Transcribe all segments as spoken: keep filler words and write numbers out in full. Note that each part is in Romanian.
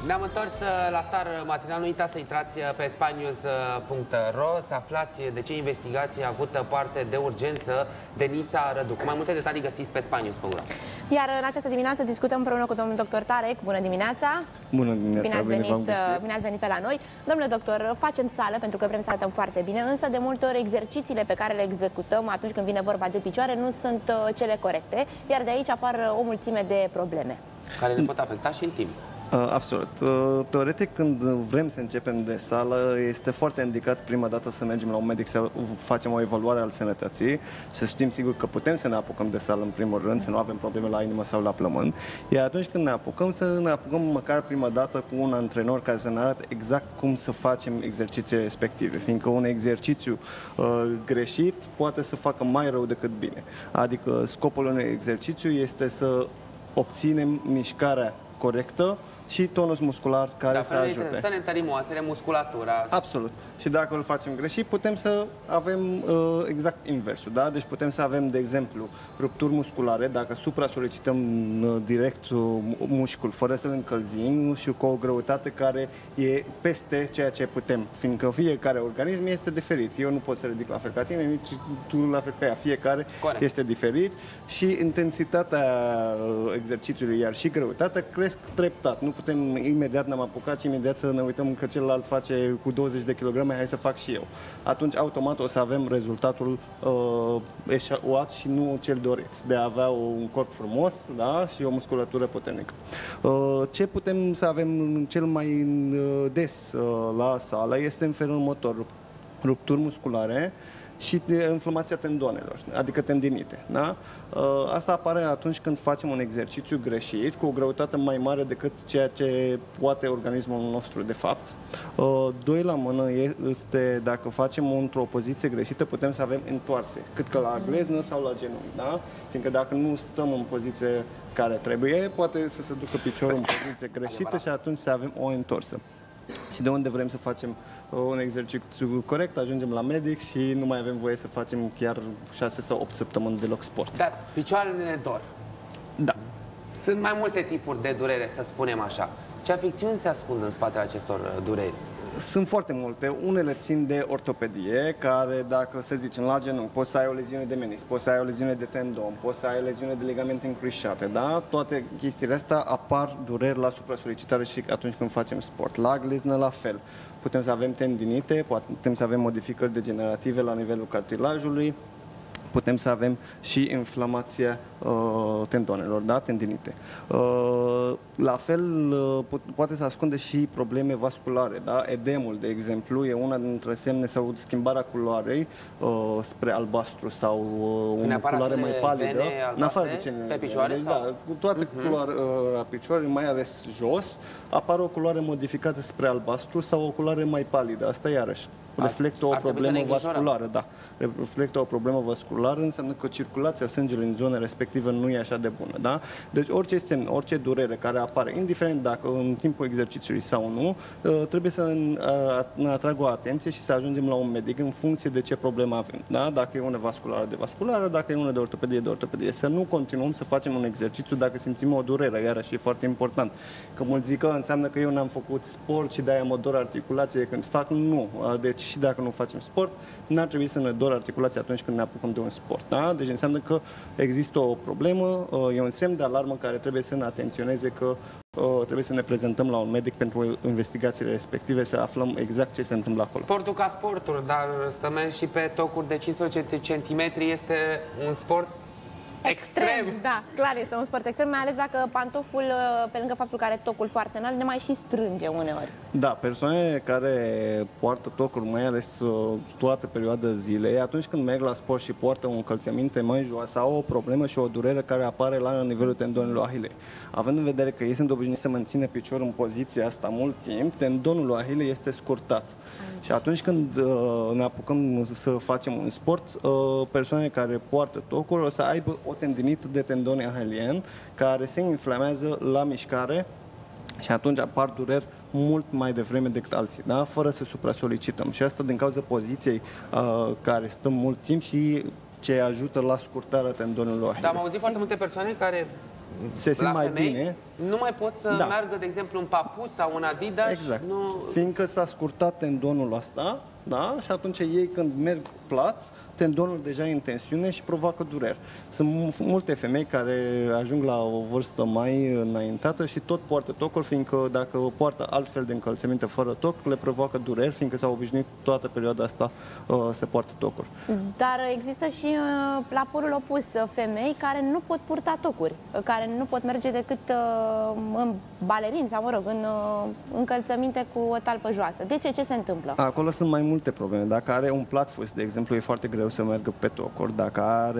Ne-am întors la Star Matinal. Nu uitați să intrați pe spanius punct ro să aflați de ce investigație a avut parte de urgență Denița Rădu. Cu mai multe detalii găsiți pe spanius punct ro. Iar în această dimineață discutăm împreună cu domnul doctor Tarek. Bună dimineața! Bună dimineața! Bine ați venit, bine ați venit pe la noi. Domnule doctor, facem sală pentru că vrem să arătăm foarte bine, însă de multe ori exercițiile pe care le executăm atunci când vine vorba de picioare nu sunt cele corecte, iar de aici apar o mulțime de probleme. Care ne pot afecta și în timp. Absolut. Teoretic, când vrem să începem de sală, este foarte indicat prima dată să mergem la un medic să facem o evaluare al sănătății și să știm sigur că putem să ne apucăm de sală în primul rând, să nu avem probleme la inimă sau la plămân. Iar atunci când ne apucăm, să ne apucăm măcar prima dată cu un antrenor care să ne arate exact cum să facem exercițiile respective, fiindcă un exercițiu uh, greșit poate să facă mai rău decât bine. Adică scopul unui exercițiu este să obținem mișcarea corectă și tonus muscular care da, să ajute. Să ne întărim oasele, musculatura. Absolut. Și dacă îl facem greșit, putem să avem uh, exact inversul. Da? Deci putem să avem, de exemplu, rupturi musculare, dacă supra-solicităm uh, direct uh, mușcul, fără să-l încălzim și cu o greutate care e peste ceea ce putem. Fiindcă fiecare organism este diferit. Eu nu pot să ridic la fel ca tine, nici tu la fel ca ea. Fiecare Corect. Este diferit și intensitatea uh, exercițiului, iar și greutatea, cresc treptat. Nu putem imediat, ne-am apucat și imediat să ne uităm că celălalt face cu douăzeci de kilograme, hai să fac și eu. Atunci, automat, o să avem rezultatul uh, eșuat și nu cel dorit, de a avea un corp frumos, da? Și o musculatură puternică. Uh, ce putem să avem cel mai uh, des uh, la sală este în felul următor: rupturi musculare și de inflamația tendonelor, adică tendinite. Da? Asta apare atunci când facem un exercițiu greșit, cu o greutate mai mare decât ceea ce poate organismul nostru, de fapt. Doi la mână este, dacă facem într-o poziție greșită, putem să avem întoarse, cât că la gleznă sau la genunchi. Da? Fiindcă dacă nu stăm în poziție care trebuie, poate să se ducă piciorul în poziție greșită și atunci să avem o întorsă. Și de unde vrem să facem un exercițiu corect, ajungem la medic și nu mai avem voie să facem chiar șase sau opt săptămâni deloc sport. Dar picioarele ne dor. Da. Sunt mai multe tipuri de durere, să spunem așa. Ce afecțiuni se ascund în spatele acestor dureri? Sunt foarte multe. Unele țin de ortopedie, care, dacă să zicem la genunchi, poți să ai o leziune de menisc, poți să ai o leziune de tendon, poți să ai o leziune de ligamente încrucișate, da? Toate chestiile astea apar dureri la supra-solicitare și atunci când facem sport. La gleznă, la fel. Putem să avem tendinite, putem să avem modificări degenerative la nivelul cartilajului, putem să avem și inflamația uh, tendonelor, da? Tendinite. Uh, la fel, uh, po poate să ascunde și probleme vasculare, da? Edemul, de exemplu, e una dintre semne, sau schimbarea culoarei uh, spre albastru sau uh, o culoare mai palidă. În afară de cele, pe picioare? Deci, sau? Da, cu toate uh-huh. culoarea uh, picioarelor, mai ales jos, apare o culoare modificată spre albastru sau o culoare mai palidă. Asta iarăși reflectă o problemă vasculară, da. Reflectă o problemă vasculară, înseamnă că circulația sângelui în zona respectivă nu e așa de bună, da? Deci orice semn, orice durere care apare, indiferent dacă în timpul exercițiului sau nu, trebuie să ne atragă o atenție și să ajungem la un medic în funcție de ce problemă avem, da? Dacă e una vasculară, de vasculară, dacă e una de ortopedie, de ortopedie. Să nu continuăm să facem un exercițiu dacă simțim o durere, iarăși e foarte important. Că mulți zic că înseamnă că eu n-am făcut sport și de-aia mă dor articulație când fac, nu. Deci și dacă nu facem sport, n-ar trebui să ne dor articulația atunci când ne apucăm de un sport. Da? Deci înseamnă că există o problemă, e un semn de alarmă care trebuie să ne atenționeze, că trebuie să ne prezentăm la un medic pentru investigațiile respective, să aflăm exact ce se întâmplă acolo. Sportul ca sportul, dar să mergi și pe tocuri de cincisprezece centimetri este un sport extrem. extrem. Da, clar, este un sport extrem, mai ales dacă pantoful, pe lângă faptul că are tocul foarte înalt, ne mai și strânge uneori. Da, persoanele care poartă tocuri, mai ales toată perioada zilei, atunci când merg la sport și poartă o încălțăminte mai joasă, au o problemă și o durere care apare la nivelul tendonului ahilei. Având în vedere că ei sunt obișnuiți să mențină piciorul în poziția asta mult timp, tendonul ahilei este scurtat. Și atunci când uh, ne apucăm să facem un sport, uh, persoanele care poartă tocuri o să aibă o tendinită de tendon ahilien care se inflamează la mișcare și atunci apar dureri mult mai devreme decât alții, da? Fără să supra-solicităm. Și asta din cauza poziției uh, care stăm mult timp și ce ajută la scurtarea tendonului ahilei. Dar am auzit foarte multe persoane care se simt la mai femei, bine. nu mai pot să Da. meargă, de exemplu, în papuci sau în Adidas. Exact. Nu... Fiindcă s-a scurtat tendonul ăsta, da? Și atunci ei când merg plat, tendonul deja e în tensiune și provoacă dureri. Sunt multe femei care ajung la o vârstă mai înaintată și tot poartă tocuri, fiindcă dacă poartă altfel de încălțăminte fără toc, le provoacă dureri, fiindcă s-au obișnuit toată perioada asta uh, să poartă tocuri. Dar există și uh, la polul opus femei care nu pot purta tocuri, care nu pot merge decât uh, în balerini sau, mă rog, în uh, încălțăminte cu o talpă joasă. De ce? Ce se întâmplă? Acolo sunt mai multe probleme. Dacă are un platfus, de exemplu, e foarte greu să meargă pe tocuri. Dacă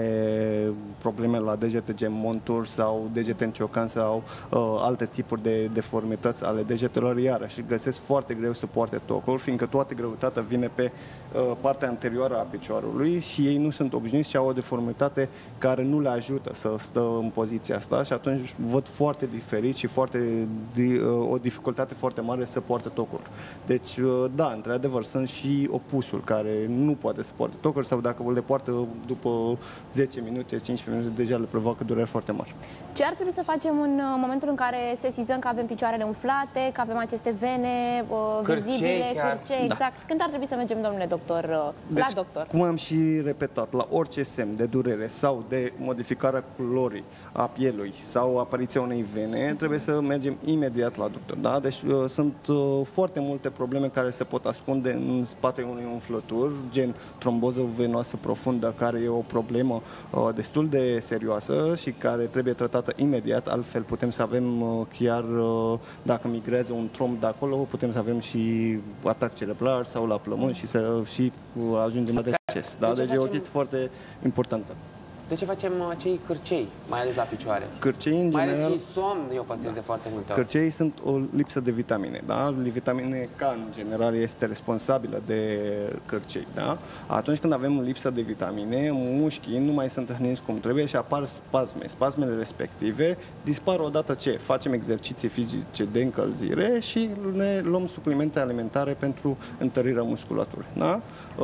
are probleme la degete, gen monturi sau degete în ciocan sau uh, alte tipuri de deformități ale degetelor, iarăși găsesc foarte greu să poarte tocuri, fiindcă toată greutatea vine pe uh, partea anterioară a piciorului și ei nu sunt obișnuiți și au o deformitate care nu le ajută să stă în poziția asta și atunci văd foarte diferit și foarte, di, uh, o dificultate foarte mare să poarte tocuri. Deci, uh, da, într-adevăr, sunt și opusul care nu poate să poarte tocuri sau dacă le poartă după zece minute, cincisprezece minute, deja le provoacă dureri foarte mari. Ce ar trebui să facem în momentul în care sesizăm că avem picioarele umflate, că avem aceste vene uh, Cârcei vizibile, chiar. cârcei, exact? Da. Când ar trebui să mergem, domnule doctor, uh, Deci, la doctor? cum am și repetat, la orice semn de durere sau de modificarea culorii a pielui sau apariția unei vene, trebuie să mergem imediat la doctor. Da? Deci uh, sunt uh, foarte multe probleme care se pot ascunde în spatele unei umflături, gen tromboză venoasă profundă, care e o problemă uh, destul de serioasă și care trebuie tratată imediat, altfel putem să avem uh, chiar, uh, dacă migrează un tromb de acolo, putem să avem și atac cerebral sau la plămâni și să și uh, ajungem la deces. Da? De ce Deci e o facem- chestie foarte importantă. De ce facem uh, cei cârcei, mai ales la picioare? Cârcei, în Mai ales general, și somn, eu pățesc de foarte multe ori. Cârceii sunt o lipsă de vitamine, da? Vitamine K, în general, este responsabilă de cârcei, da? Atunci când avem lipsă de vitamine, mușchii nu mai sunt hrăniți cum trebuie și apar spasme. Spasmele respective dispar odată ce facem exerciții fizice de încălzire și ne luăm suplimente alimentare pentru întărirea musculaturii, da?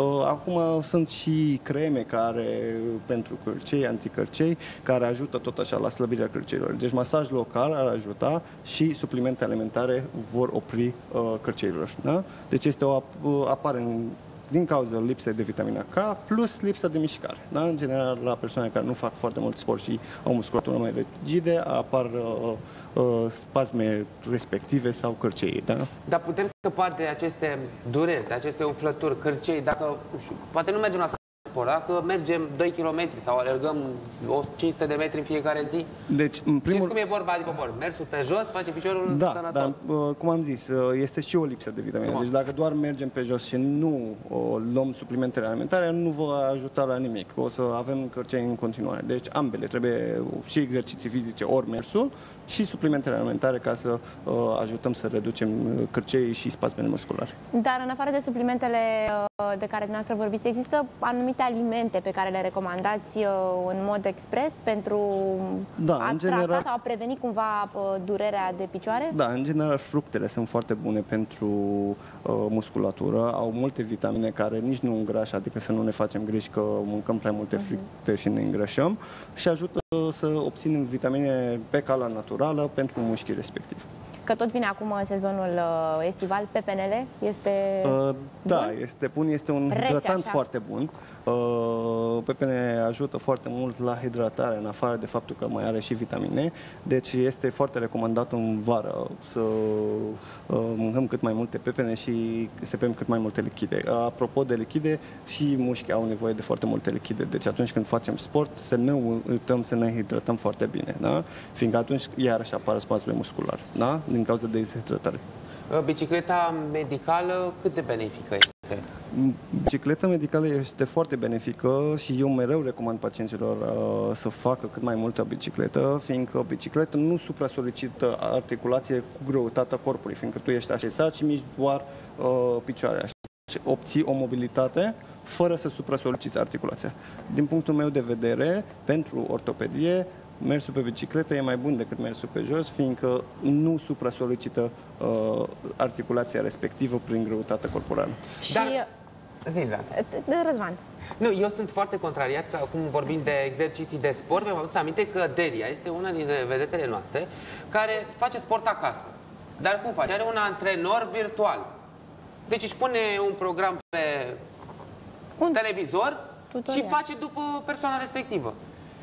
Acum sunt și creme care, pentru cârcei, anticârcei, care ajută tot așa la slăbirea cârceilor. Deci masaj local ar ajuta și suplimente alimentare vor opri uh, cârceilor. Da? Deci este o, apare în, din cauza lipsei de vitamina K plus lipsa de mișcare. Da? În general, la persoane care nu fac foarte mult sport și au musculatură mai rigide, apar uh, uh, spasme respective sau cârcei. Da? Dar putem scăpa de aceste dureri, de aceste umflături, cârcei, dacă, nu știu, poate nu mergem la sport, dacă mergem doi kilometri sau alergăm cinci sute de metri în fiecare zi. Deci, în primul... Știți cum e vorba de popor? Mersul pe jos face piciorul Da, sănătos. dar, uh, cum am zis, uh, este și o lipsă de vitamine. Deci dacă doar mergem pe jos și nu uh, luăm suplimentele alimentare, nu va ajuta la nimic. O să avem cârcei în continuare. Deci ambele, trebuie și exerciții fizice, ori mersul, și suplimentele alimentare ca să uh, ajutăm să reducem cârceii și spasmele musculare. Dar în afară de suplimentele uh, de care dumneavoastră vorbiți, există anumite alimente pe care le recomandați uh, în mod expres pentru Da, a în trata general- sau a preveni cumva uh, durerea de picioare? Da, în general fructele sunt foarte bune pentru uh, musculatură, au multe vitamine care nici nu îngrașă, adică să nu ne facem griji că mâncăm prea multe fructe și ne îngrășăm și ajută să obținem vitamine pe cala naturală pentru mușchii respectivi. Că tot vine acum sezonul uh, estival, pepenele este Uh, da, bun? este bun, este un Rece, hidratant așa. foarte bun. Uh, pepene ajută foarte mult la hidratare, în afară de faptul că mai are și vitamine. Deci este foarte recomandat în vară să uh, mâncăm cât mai multe pepene și să bem cât mai multe lichide. Uh, apropo de lichide, și mușchii au nevoie de foarte multe lichide. Deci atunci când facem sport, să ne uităm să ne hidratăm foarte bine, da? Fiindcă atunci iarăși apar spasme musculare, da? Din cauza de deshidratare. Bicicleta medicală cât de benefică este? Bicicleta medicală este foarte benefică și eu mereu recomand pacienților uh, să facă cât mai multă bicicletă, fiindcă bicicleta nu supra-solicită articulație cu greutatea corpului, fiindcă tu ești așezat și miști doar uh, picioarele. Deci obții o mobilitate fără să supra-soliciți articulația. Din punctul meu de vedere, pentru ortopedie, mersul pe bicicletă e mai bun decât mersul pe jos, fiindcă nu supra-solicită uh, articulația respectivă prin greutatea corporală. Și Dar- Silvia. Răzvan. Nu, eu sunt foarte contrariat că acum vorbim de exerciții de sport. Mi-am adus aminte că Delia este una dintre vedetele noastre care face sport acasă. Dar cum face? Are un antrenor virtual. Deci își pune un program pe un televizor tutorial și face după persoana respectivă.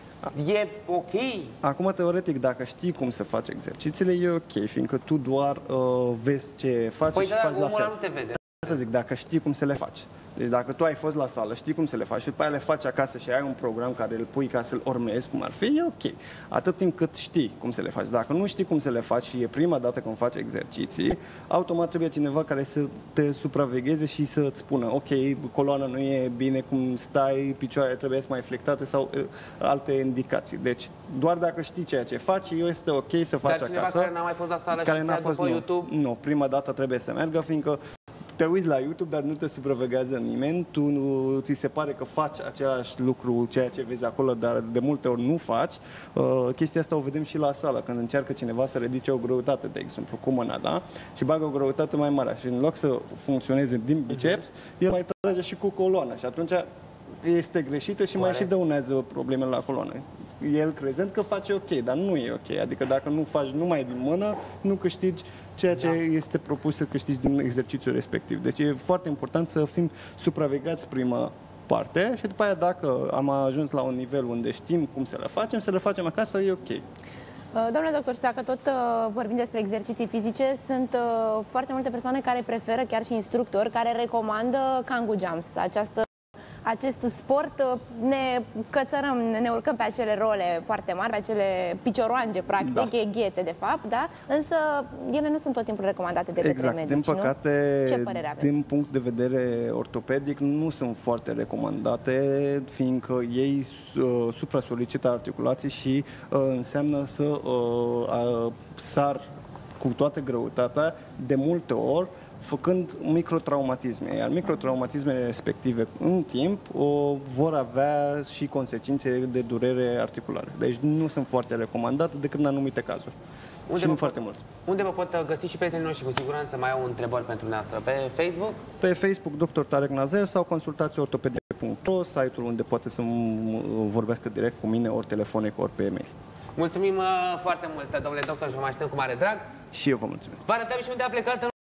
E ok? Acum, teoretic, dacă știi cum să faci exercițiile, e ok, fiindcă tu doar uh, vezi ce faci păi și da, faci la omul fel. nu te vede. Să zic, dacă știi cum să le faci. Deci dacă tu ai fost la sală, știi cum să le faci și după aia le faci acasă și ai un program care îl pui ca să-l urmezi, cum ar fi, e ok. Atât timp cât știi cum să le faci. Dacă nu știi cum să le faci și e prima dată când faci exerciții, automat trebuie cineva care să te supravegheze și să-ți spună, ok, coloana nu e bine cum stai, picioarele trebuie să mai flectate sau uh, alte indicații. Deci doar dacă știi ceea ce faci, este ok să faci acasă. Dar cineva care n-a mai fost la sală care și n-a se fost, după nu, YouTube? Nu, prima dată trebuie să meargă, fiindcă te uiți la YouTube, dar nu te supraveghează nimeni, tu nu, ți se pare că faci același lucru, ceea ce vezi acolo, dar de multe ori nu faci. Uh, chestia asta o vedem și la sală, când încearcă cineva să ridice o greutate, de exemplu, cu mâna, da? Și bagă o greutate mai mare și în loc să funcționeze din biceps, el mai trage și cu coloana și atunci este greșită și Oare? mai și dăunează problemele la coloană. El crezând că face ok, dar nu e ok. Adică dacă nu faci numai din mână, nu câștigi ceea ce da. este propus să câștigi din exercițiul respectiv. Deci e foarte important să fim supravegheați prima parte și după aia dacă am ajuns la un nivel unde știm cum să le facem, să le facem acasă, e ok. Domnule doctor, și dacă tot uh, vorbim despre exerciții fizice, sunt uh, foarte multe persoane care preferă, chiar și instructori, care recomandă Kangoo Jumps, această acest sport, ne cățărăm, ne urcăm pe acele role foarte mari, pe acele picioroange, practic, da. ghete, de fapt, da? Însă ele nu sunt tot timpul recomandate de exact. către medici, Din păcate, nu? Ce părere aveți? Din punct de vedere ortopedic, nu sunt foarte recomandate, fiindcă ei uh, supra-solicită articulații și uh, înseamnă să uh, sar cu toată greutatea, de multe ori, făcând microtraumatisme, iar microtraumatismele respective în timp o, vor avea și consecințe de durere articulară. Deci nu sunt foarte recomandate decât în anumite cazuri. Unde și nu vă, foarte mult. Unde vă pot găsi și prietenii noștri? Cu siguranță mai au întrebări pentru noastră. Pe Facebook? Pe Facebook, doctor Tarek Nazer, sau consultați ortopedie punct ro, site-ul unde poate să vorbească direct cu mine, ori telefonic, ori pe e-mail. Mulțumim foarte mult, domnule doctor, și vă mai așteptăm cu mare drag. Și eu vă mulțumesc. Vă arătăm și unde a plecat